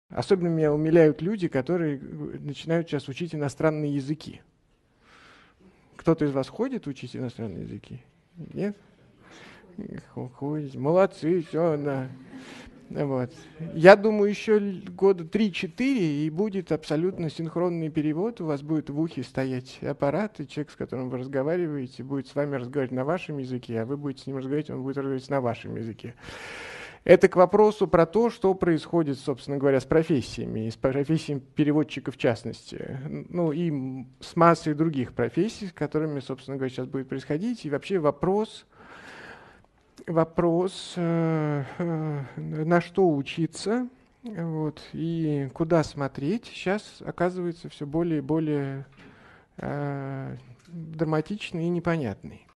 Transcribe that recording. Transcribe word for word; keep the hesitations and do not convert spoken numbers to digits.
Особенно меня умиляют люди, которые начинают сейчас учить иностранные языки. Кто-то из вас ходит учить иностранные языки? Нет? Ходит. Молодцы, все, да. Вот. Я думаю, еще года три-четыре, и будет абсолютно синхронный перевод. У вас будет в ухе стоять аппарат, и человек, с которым вы разговариваете, будет с вами разговаривать на вашем языке, а вы будете с ним разговаривать, он будет разговаривать на вашем языке. Это к вопросу про то, что происходит, собственно говоря, с профессиями, и с профессиями переводчиков в частности. Ну и с массой других профессий, с которыми, собственно говоря, сейчас будет происходить. И вообще вопрос... Вопрос, э, э, на что учиться, вот, и куда смотреть, сейчас оказывается все более и более э, драматичный и непонятный.